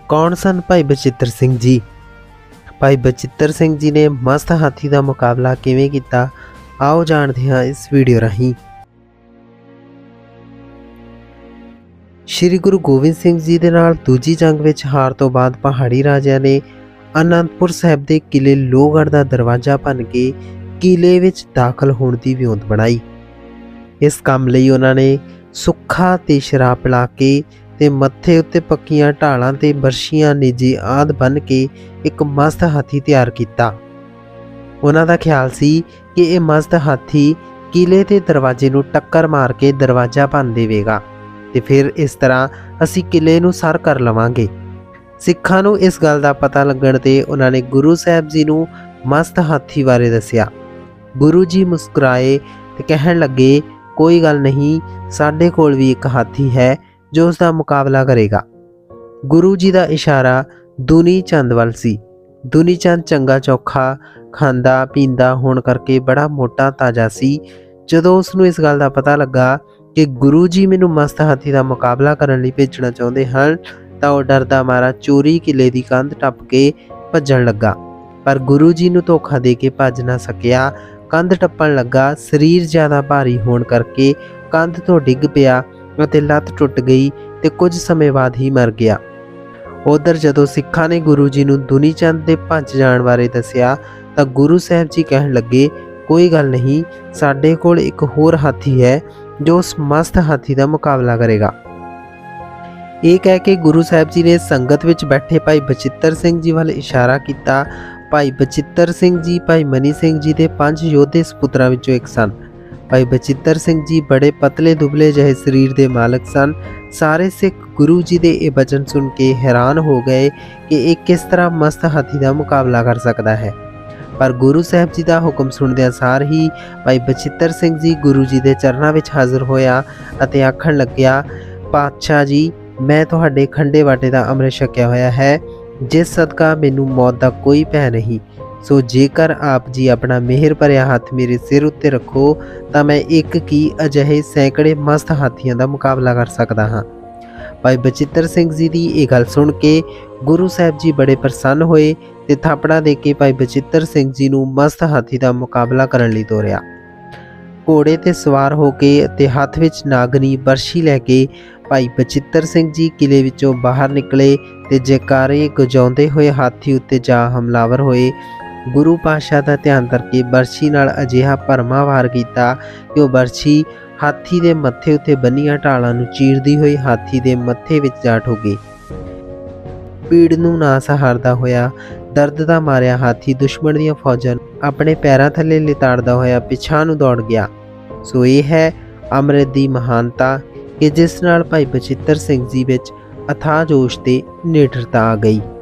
कौन सन भाई बचित्र सिंह जी। भाई बचित्र सिंह जी ने मस्त हाथी का मुकाबला किवें कीता, आओ जानते हैं इस वीडियो राही। श्री गुरु गोबिंद सिंह जी दे नाल दूजी जंग विच हार तो बाद पहाड़ी राजिਆਂ ने आनंदपुर साहिब के किले लोहगढ़ का दरवाजा भन के किले विच दाखल होने की विਉਂਤ बनाई। इस काम लई उन्होंने सुखा ते शराब पिला के ते मत्थे उत्ते पक्कियां ढालां ते बरछियां निजी आदि बन के एक मस्त हाथी तैयार किया। उन्हां दा ख्याल सी कि यह मस्त हाथी किले के दरवाजे नूं टक्कर मार के दरवाजा भन देवेगा ते फिर इस तरह असी किले नूं सर कर लवांगे। सिखां नूं इस गल दा पता लगण ते उन्होंने गुरु साहब जी नूं मस्त हाथी बारे दस्सिया। गुरु जी मुस्कुराए ते कहण लगे, कोई गल नहीं, साडे कोल भी एक हाथी है जो उसका मुकाबला करेगा। गुरु जी का इशारा दुनी चंद वाल सी। दुनी चंद चंगा चौखा खांदा पींदा होने करके बड़ा मोटा ताजा सी। जदों उसनूं इस गल का पता लगा कि गुरु जी मैनूं मस्त हाथी का मुकाबला करने लई भेजना चाहुंदे हन तां ओह डरदा मारा चोरी किले की कंध टप के भज्जण लगा, पर गुरु जी नूं धोखा दे के भज ना सकिया। कंध टप्पण लगा, शरीर ज़्यादा भारी होने करके कंध तो डिग पिया ਅਤੇ ਲੱਤ टुट गई ਤੇ कुछ समय बाद ही मर गया। उधर जदों सिखां ने गुरु जी नूं दुनी चंद के भज जाण बारे दस्सिया तां गुरु साहब जी कहण लगे, कोई गल नहीं, साडे कोल एक होर हाथी है जो उस मस्त हाथी का मुकाबला करेगा। ये कह के गुरु साहब जी ने संगत विच बैठे भाई बचित्र सिंह जी वाल इशारा किया। भाई बचित्र सिंह जी भाई मनी सिंह जी के 5 योधे सपुत्रां विचों एक सन। भाई बचित्र सिंह जी बड़े पतले दुबले जहे शरीर के मालक सन। सारे सिख गुरु जी के ये वचन सुन के हैरान हो गए कि एक किस तरह मस्त हाथी का मुकाबला कर सकता है। पर गुरु साहब जी का हुक्म सुनद्या सार ही भाई बचित्र सिंह जी गुरु जी के चरणों में हाजिर होया अते आखण लग्या, पातशाह जी, मैं तुहाडे खंडे वाटे का अमृत छकिया होया है, जिस सदका मैनू मौत का कोई भय नहीं। सो जेकर आप जी अपना मेहर भरिया हाथ मेरे सिर उत्ते रखो तो मैं एक की अजिहे सैकड़े मस्त हाथियों का मुकाबला कर सकता हाँ। भाई बचित्र सिंह जी की यह गल सुन के गुरु साहब जी बड़े प्रसन्न होए ते थापड़ा दे के भाई बचित्र सिंह जी नूं मस्त हाथी का मुकाबला करने लई तोरिया। घोड़े ते सवार होके ते हाथ विच नागनी बरछी लैके भाई बचित्र सिंह जी किले विचों बाहर निकले ते जयकारे गजाउंदे होए हाथी उत्ते जा हमलावर होए। गुरु पातशाह का ध्यान करके बरछी नाल अजिहा भरमा वार किया कि वह बरछी हाथी के मत्थे उत्ते बन्नियां ढालां नूं चीरदी हुई हाथी के मत्थे विच जा ठुकी। पीड़ नूं ना सहारदा होया दर्द दा मारिया हाथी दुश्मन दीआं फौजां अपने पैरां थल्ले लिताड़दा होया पिछां नूं दौड़ गया। सो ये है अमृत की महानता कि जिस नाल भाई बचित्र सिंह जी विच अथाह जोश ते निडरता आ गई।